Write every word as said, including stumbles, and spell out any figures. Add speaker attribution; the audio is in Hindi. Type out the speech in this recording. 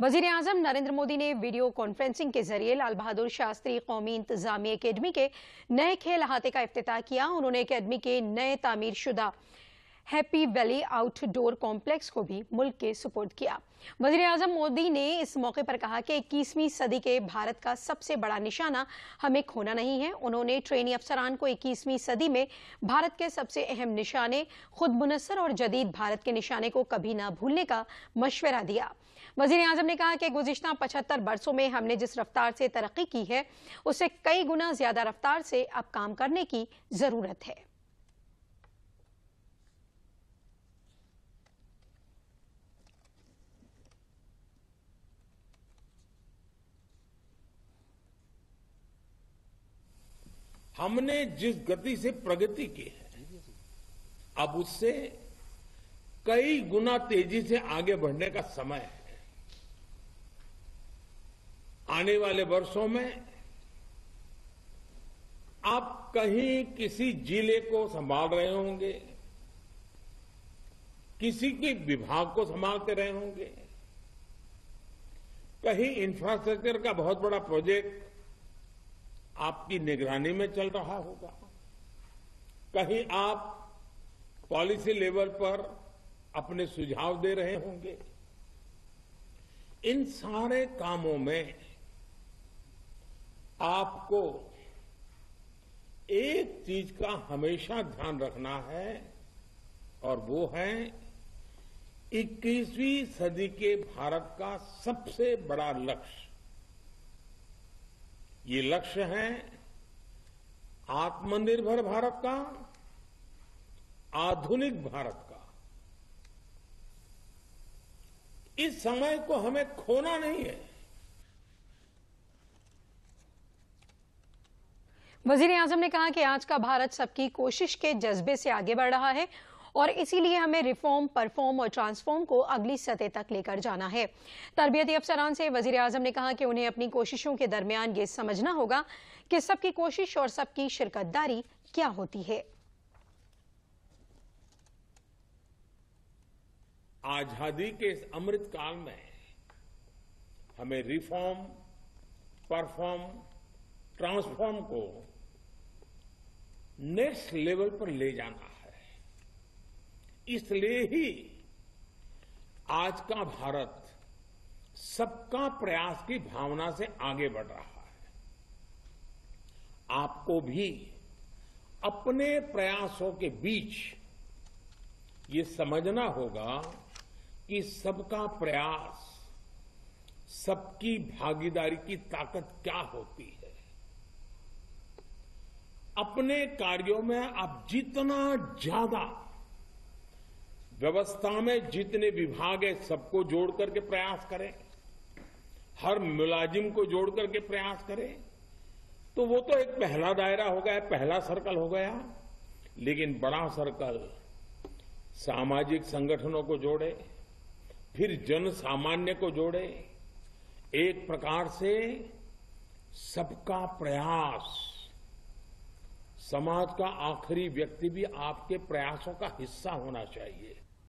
Speaker 1: वजीर-ए-आजम नरेंद्र मोदी ने वीडियो कॉन्फ्रेंसिंग के जरिए लाल बहादुर शास्त्री कौमी इंतजामी एकेडमी के नए खेल अहाते का इफ्तिताह किया। उन्होंने एकेडमी के नए तामीर शुदा हैप्पी वैली आउटडोर कॉम्प्लेक्स को भी मुल्क के सुपुर्द किया। वजीर-ए-आजम मोदी ने इस मौके पर कहा कि इक्कीसवीं सदी के भारत का सबसे बड़ा निशाना हमें खोना नहीं है। उन्होंने ट्रेनी अफसरान को इक्कीसवीं सदी में भारत के सबसे अहम निशाने खुद मुनस्सर और जदीद भारत के निशाने को कभी ना भूलने का मशवरा दिया। वजीर-ए-आजम ने कहा कि गुज़िश्ता पचहत्तर बरसों में हमने जिस रफ्तार से तरक्की की है उससे कई गुना ज्यादा रफ्तार से अब काम करने की जरूरत है।
Speaker 2: हमने जिस गति से प्रगति की है अब उससे कई गुना तेजी से आगे बढ़ने का समय है। आने वाले वर्षों में आप कहीं किसी जिले को संभाल रहे होंगे, किसी के विभाग को संभालते रहे होंगे, कहीं इंफ्रास्ट्रक्चर का बहुत बड़ा प्रोजेक्ट आपकी निगरानी में चल रहा होगा, कहीं आप पॉलिसी लेवल पर अपने सुझाव दे रहे होंगे। इन सारे कामों में आपको एक चीज का हमेशा ध्यान रखना है और वो है इक्कीसवीं सदी के भारत का सबसे बड़ा लक्ष्य। ये लक्ष्य है आत्मनिर्भर भारत का, आधुनिक भारत का। इस समय को हमें खोना नहीं है।
Speaker 1: वजीर-ए-आजम ने कहा कि आज का भारत सबकी कोशिश के जज्बे से आगे बढ़ रहा है और इसीलिए हमें रिफॉर्म, परफॉर्म और ट्रांसफॉर्म को अगली सतह तक लेकर जाना है। तरबियती अफसरान से वजीर-ए-आजम ने कहा कि उन्हें अपनी कोशिशों के दरमियान ये समझना होगा कि सबकी कोशिश और सबकी शिरकतदारी क्या होती है।
Speaker 2: आजादी के इस अमृत काल में हमें रिफॉर्म, परफॉर्म, ट्रांसफॉर्म को नेक्स्ट लेवल पर ले जाना है। इसलिए ही आज का भारत सबका प्रयास की भावना से आगे बढ़ रहा है। आपको भी अपने प्रयासों के बीच ये समझना होगा कि सबका प्रयास, सबकी भागीदारी की ताकत क्या होती है। अपने कार्यों में आप जितना ज्यादा व्यवस्था में जितने विभाग है सबको जोड़ करके प्रयास करें, हर मुलाजिम को जोड़ करके प्रयास करें, तो वो तो एक पहला दायरा हो गया, पहला सर्कल हो गया। लेकिन बड़ा सर्कल सामाजिक संगठनों को जोड़े, फिर जन सामान्य को जोड़े। एक प्रकार से सबका प्रयास, समाज का आखिरी व्यक्ति भी आपके प्रयासों का हिस्सा होना चाहिए।